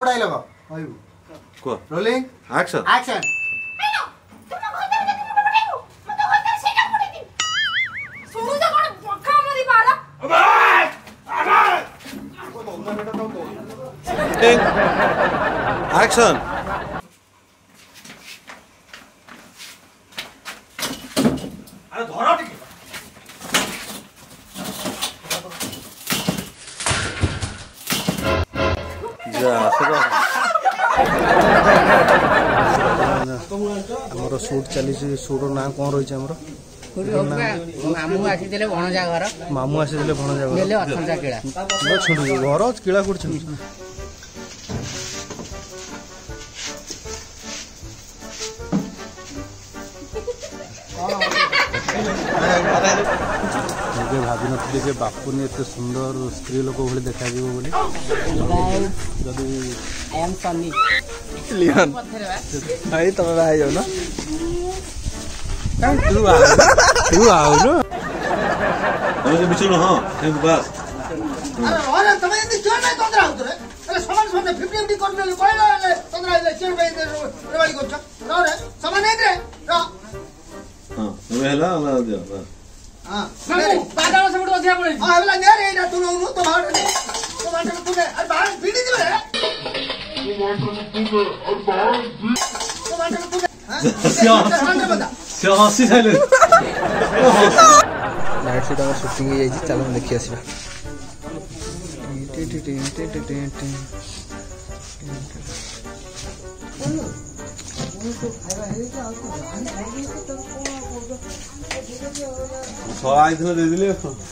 dialogue rolling action action action अरे धरा टिके आमर सुट चली सुट ना कौन रही मामू आसीले भणजा घर मामू आसी भणजा नेले अठंजा किला छुंडू घर किला कुछ भाभी नी बापुनी एत सुंदर स्त्री लोक भाई देखा तुम बाहर जाऊ ना तू आओ बिचुल हाँ बस अरे तमे इति क्यों नहीं तंद्रा होत रे अरे समान समान 50-50 करने ले कोइला तंद्रा ले चल भाई रेवाली करछ न रे समान नहीं रे रा हां वेला अल्लाह दे हां मामू बादाम से बड़ अधिया पड़े हां वेला ने रे एटा तू नु तो बाहर तू अरे बाहर बीड़ी दे रे तो बाहर तू से हंसी थाले नाइट शूट आम शूटिंग हो जाए चलो देखी आसवा आई दे दिले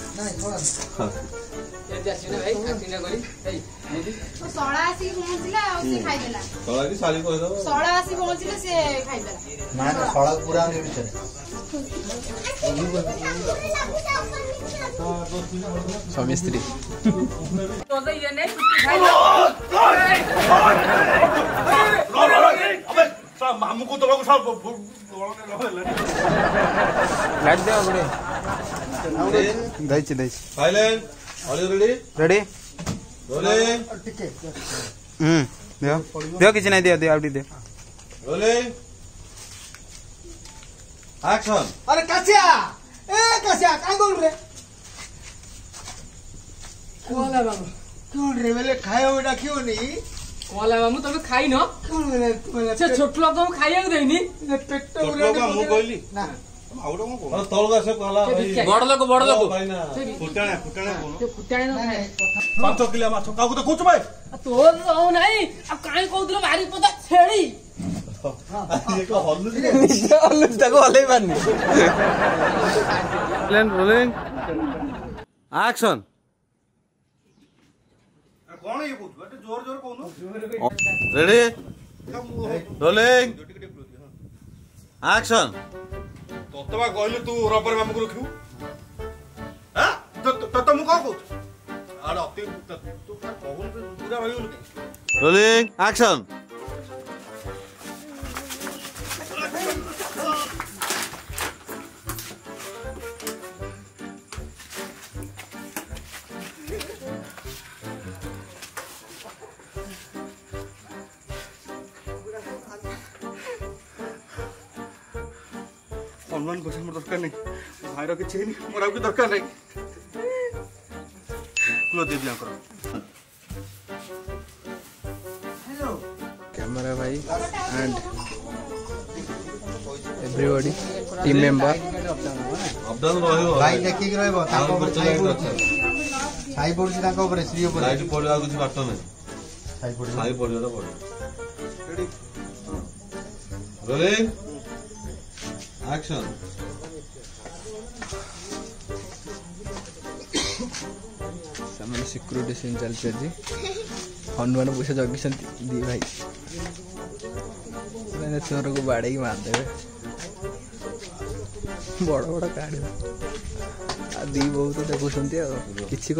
सळा आसी पहुंचला आ से खाइ देला सळा की साली कह दो सळा आसी पहुंचले से खाइ देला ना सळा पूरा नहीं बिचारे स्वामी स्त्री तो ये नहीं छुट्टी खाइ अबे मामू को तो सब लाइट दे बड़े दैछि दैछि silent are you ready ready rolling देओ देओ किछ नहीं दे आउटी दे रोलिंग एक्शन अरे कसिया ए कसिया काय बोल रे कोला मामू क्यों रे वेले खायो बेटा क्यों नहीं कोला मामू तमे खाइ न क्यों रे से छोट लोग तो खाइया देनी पेट लोग का मुंह कहली ना आउडो को तळगा से कहला भाई बड़ लोग भाई ना फुटाणे कोन ते फुटाणे न 5 किलो माछ काकू तो कोच भाई तो हो नहीं अब काई कहउतलो भारी पदा छेड़ी ये को हल्लू ताको हलै मारनी रोलिंग एक्शन कौन ये पूछ बेटे जोर जोर कहनो रेडी रोलिंग एक्शन ततबा कहलु तू रबर मामू को रखियो हां तो मु कहू अरे अति तू कहू पूरा भाई लोग रोलिंग एक्शन सम्मान को मोर दरकार नहीं भाईर किछि नहीं मोर आउ दरकार नहीं क्लो दे दिया करो हेलो कैमरा भाई and everybody team member up down रहयो भाई देखि के रहबो ताको ऊपर छाई पड़छि ताको ऊपर श्री ऊपर लाइट पड़िया कुछ बात नहीं छाई पड़िया तो पड़ रेडी रोलिंग एक्शन सामने सिक्योरिटी सीन चलती है हनुमान पैसा जगी दी भाई मैंने चोर को बाड़े मारदेवे बड़ बड़ काढ़ दी बहुत देखुंट कि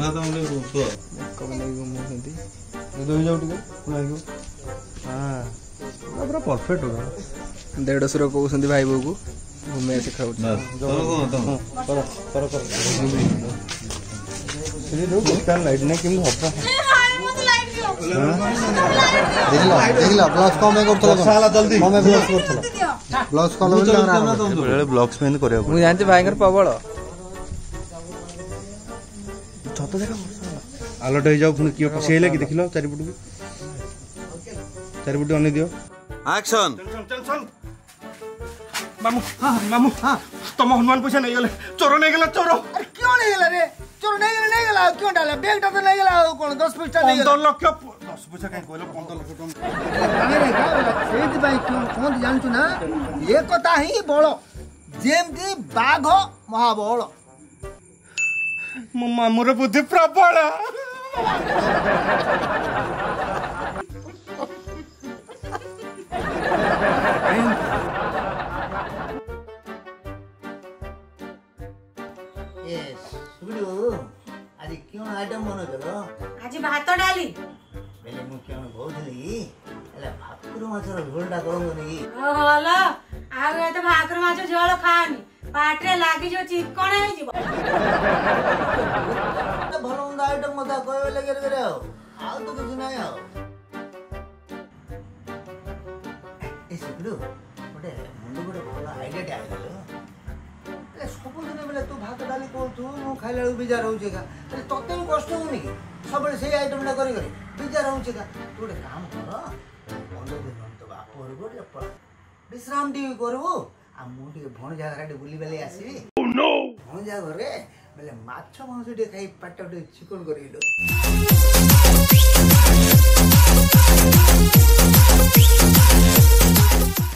पूरा परफेक्ट होगा देढ़शुर कहते भाई बो को घूमे शिखाऊ लाइट ना कि देखला ब्लॉग्स कम में करथला साला जल्दी कम में ब्लॉग्स करथला ब्लॉग्स कॉल बोल बेले ब्लॉग्स में करिया ମୁଁ ଜାଣିଛି ଭାଇଙ୍କର ପ୍ରବଳ ଛତ ଦେଖ आलट हो जाओ पुणी किए पसेइले कि देखिलो चारिपटू अने दियो एक्शन चल मामू हां मामू हां तुम हनुमान पैसा नहीं गले चोर नहीं गला चोर अरे क्यों नहीं गला रे चोर नहीं गला क्यों डाला बैग टा तो नहीं गला कोन 10 पैसा नहीं 15 लाख 10 पैसा कहीं कहलो 15 लाख टका अरे का सेठ भाई क्यों कोन जानछु ना ये कथा ही बोलो जेमती बाघ महाबल मो मामूर बुद्धि प्रबल आज क्यों आइटम बनो चलो आज भात डाली बेले मु क्यों कहउथली एला भाकुर माछर झोलटा करंगो नी हलो आउ एते भाकुर माछ झोल खानी पाटरे लागी जो चिकण हे जीव भलो उंदा आइटम मता कहवे लगे रे आ तो कुछ नहीं आ ए सुडू ओटे मुंडो गोटे भलो आइडिया टे आइलो ए सब दिन बेले तू भात डाली कोथु मु खाइला बिजार होउछे का अरे तते भी कष्ट होनी कि सबले से आइटम टा करी करी बिजार होउछे का तू गोटे काम कर 15 दिन तो बाप घर गोटे विश्राम टी करबो आ मु टी भण जागा रे बुली बेले आसी ओ नो भण जागा रे बेले माछ मांस टी खाई पाट टी चिकन करिलो